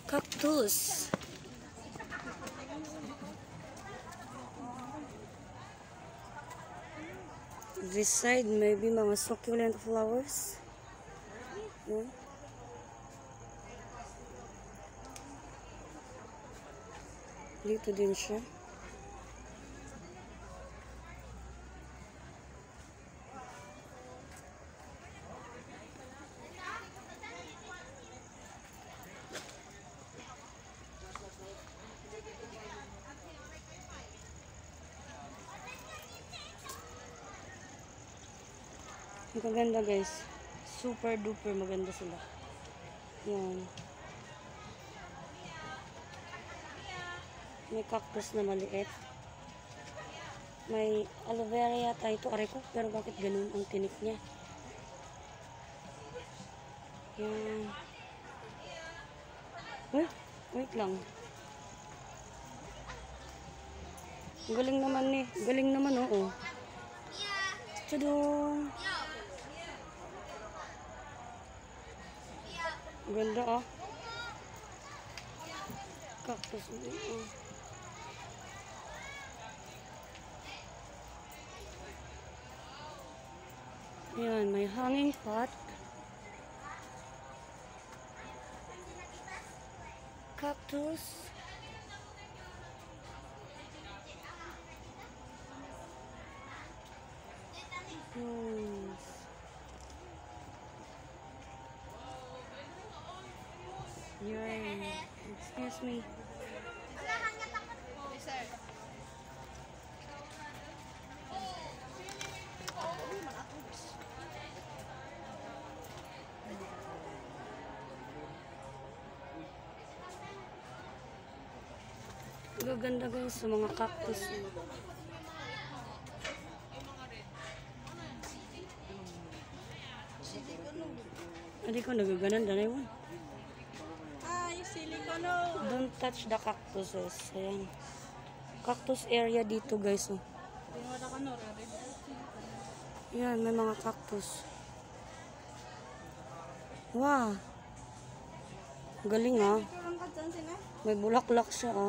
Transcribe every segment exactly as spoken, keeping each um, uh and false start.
Cactus. This side maybe mga succulent flowers. Yeah. Dito din siya. Ang ganda guys. Super duper maganda sila. Yan. May cactus na maliit. May aloe vera yata ito. Aray ko. Pero bakit ganun ang tinik niya? Yan. Wait. Wait lang. Galing naman eh. Galing naman oo. Tadong. Ganda ah. Cactus. Oh. Yan, may hanging pot. Cactus. Hmm. Yan. Excuse me. Gaganda guys sa mga cactus. Hindi ko nagaganan danay mo. Ay, silikono. Don't touch the cactuses. Ayan. Cactus area dito guys. Oh. Yan, may mga cactus. Wow. Galing ah. May bulaklak siya ah.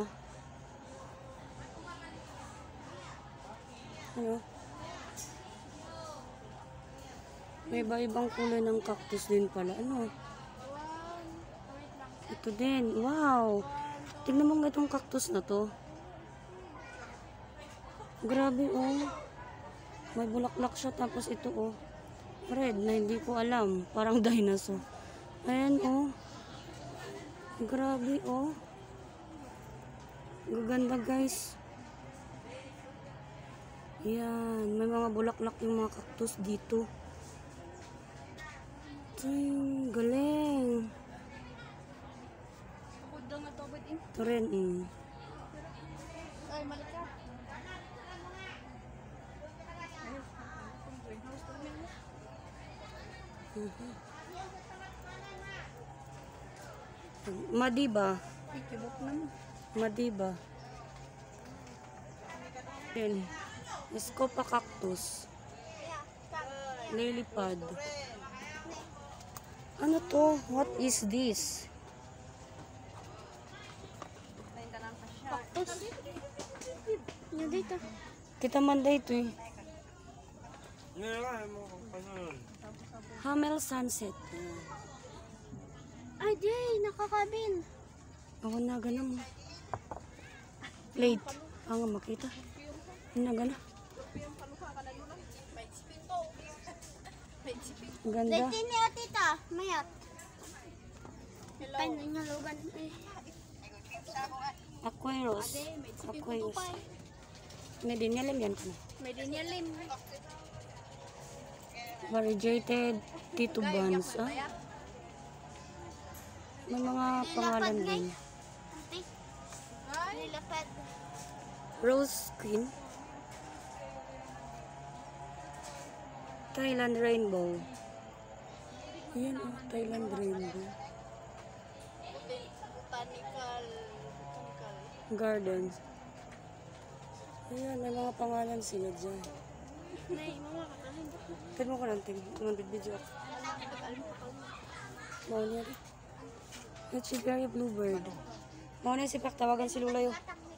Ano? May iba-ibang kulay ng cactus din pala. Ano? Ito din. Wow! Tingnan mo nga itong cactus na to. Grabe oh. May bulaklak siya tapos ito oh. Red na hindi ko alam. Parang dinosaur. Ayan oh. Grabe oh. Gaganda guys. Yan. May mga bulaklak yung mga cactus dito. Ting, galing. Ito rin eh. Ay, malika. Uh-huh. Madiba. Madiba. Yan. Scopa cactus. Lily pad. Ano to? What is this? Cactus. Ano dito? Kita man dito eh. Hamel sunset. Ay, di. Nakakabin. Ako na ganun mo. Plate. Ang makita. Ang gana. Ganda. Dito niya, tita. Mayat. Ay, nanyalugan. Aquarius. Aquarius. May dinyalim yan ka na. May dinyalim. Variegated titubans. Ah? May mga pangalan din. Nilapad. Rose queen. Thailand rainbow. Ayan oh, Thailand rainbow. Botanical. Gardens. Ayan, may mga pangalan sila dyan. Nay, mama, katalin. Pwede mo ko lang tingin. Nandun video ako. Mau niya rin. Echeveria bluebird. Mao na si tawagan si Lulayo.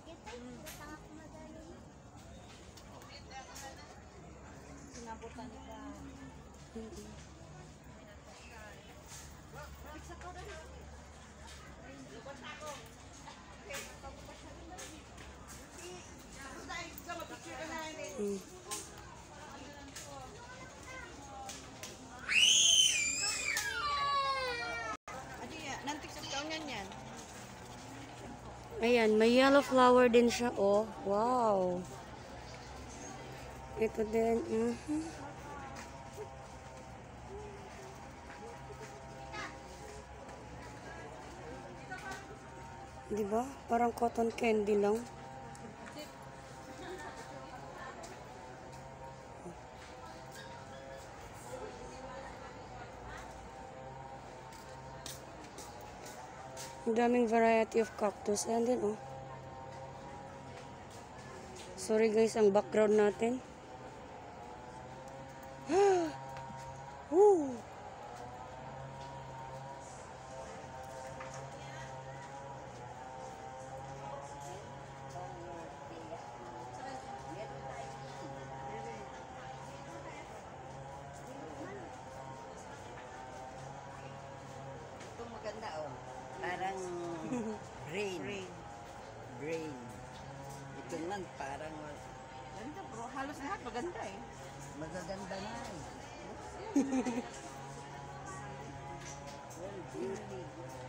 Hmm. Ayan, may yellow flower din siya, oh. Wow. Ito din, mhm. Diba? Parang cotton candy lang. Ang daming variety of cactus. Ayan din, oh. Sorry guys, ang background natin. Woo! Ito maganda oh. Parang brain. Brain. Brain. Ito naman parang Ganda bro, halos lahat maganda eh. magaganda na eh. Well, beauty.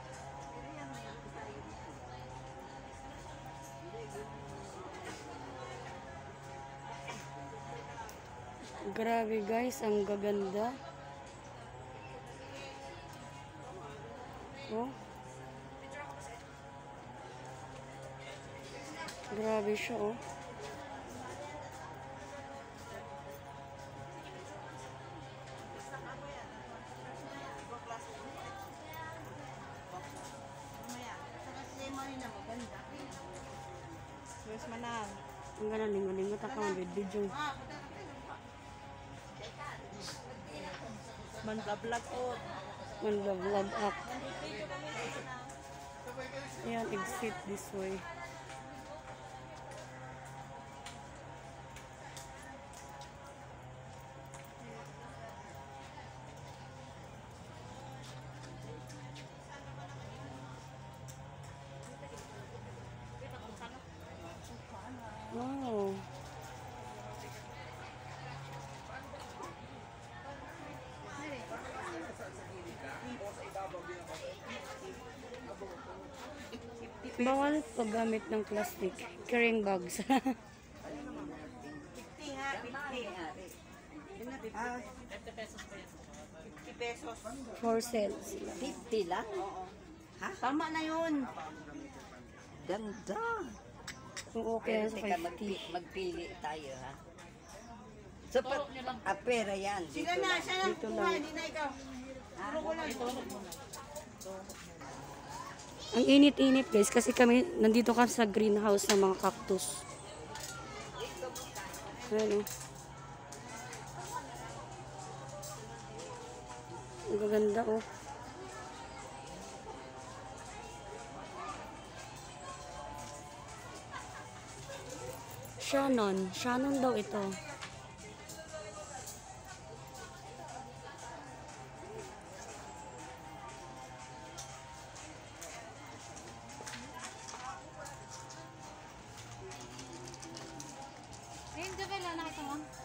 Grabe guys, ang gaganda. Oh. Grabe siya, oh. Mamaya, saka si Emily na maganda. Where's Manang? Ang ganda, lingo-lingot ako ang video. Manda-vlog oh. Mag-vlog up. Ayan, exit this way. Wow. Bawal paggamit ng plastic. Carrying bags. fifty nga, fifty. Ah, fifty pesos. For sale sila. fifty lang? Ha? Tama na yun. Ganda. Kung okay Pero na sa teka, fifty. magpi- magpili tayo ha. So, pa, ah, pera yan. Sila Dito na, lang. siya lang Dito kuha, lang. hindi na ikaw. Puro ko lang. Ang init-init guys kasi kami nandito kami sa greenhouse ng mga cactus. Ayan o. Ang gaganda oh. Shannon. Shannon daw ito. Ayun, Jabel, nakita mo?